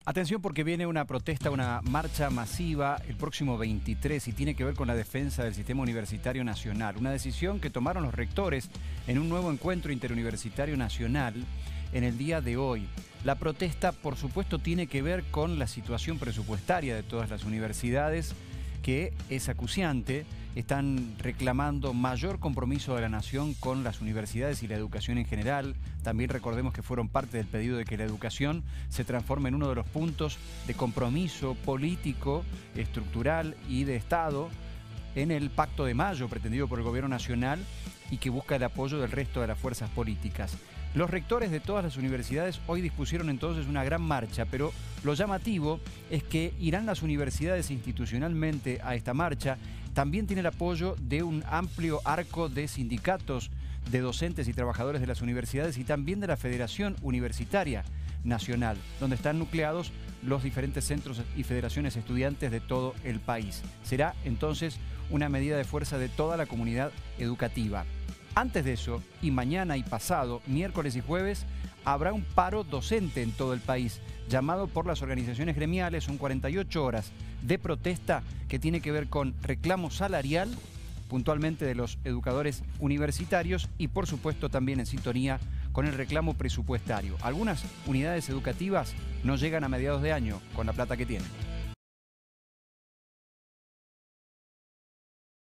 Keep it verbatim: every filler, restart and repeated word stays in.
Atención porque viene una protesta, una marcha masiva el próximo veintitrés y tiene que ver con la defensa del sistema universitario nacional. Una decisión que tomaron los rectores en un nuevo encuentro interuniversitario nacional en el día de hoy. La protesta, por supuesto, tiene que ver con la situación presupuestaria de todas las universidades, que es acuciante. Están reclamando mayor compromiso de la nación con las universidades y la educación en general. También recordemos que fueron parte del pedido de que la educación se transforme en uno de los puntos de compromiso político, estructural y de Estado en el Pacto de Mayo pretendido por el Gobierno Nacional y que busca el apoyo del resto de las fuerzas políticas. Los rectores de todas las universidades hoy dispusieron entonces una gran marcha, pero lo llamativo es que irán las universidades institucionalmente a esta marcha. También tiene el apoyo de un amplio arco de sindicatos de docentes y trabajadores de las universidades y también de la Federación Universitaria Nacional, donde están nucleados los diferentes centros y federaciones estudiantes de todo el país. Será entonces una medida de fuerza de toda la comunidad educativa. Antes de eso, y mañana y pasado, miércoles y jueves, habrá un paro docente en todo el país, llamado por las organizaciones gremiales. Son cuarenta y ocho horas de protesta que tiene que ver con reclamo salarial, puntualmente de los educadores universitarios, y por supuesto también en sintonía con el reclamo presupuestario. Algunas unidades educativas no llegan a mediados de año con la plata que tienen.